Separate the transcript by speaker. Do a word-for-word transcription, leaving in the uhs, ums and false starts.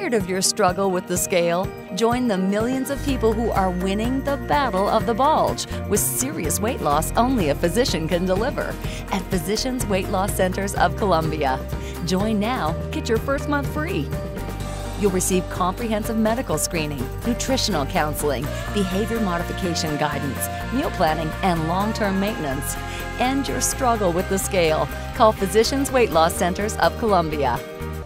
Speaker 1: Tired of your struggle with the scale? Join the millions of people who are winning the battle of the bulge with serious weight loss only a physician can deliver at Physicians Weight Loss Centers of Columbia. Join now, get your first month free. You'll receive comprehensive medical screening, nutritional counseling, behavior modification guidance, meal planning, and long-term maintenance. End your struggle with the scale. Call Physicians Weight Loss Centers of Columbia.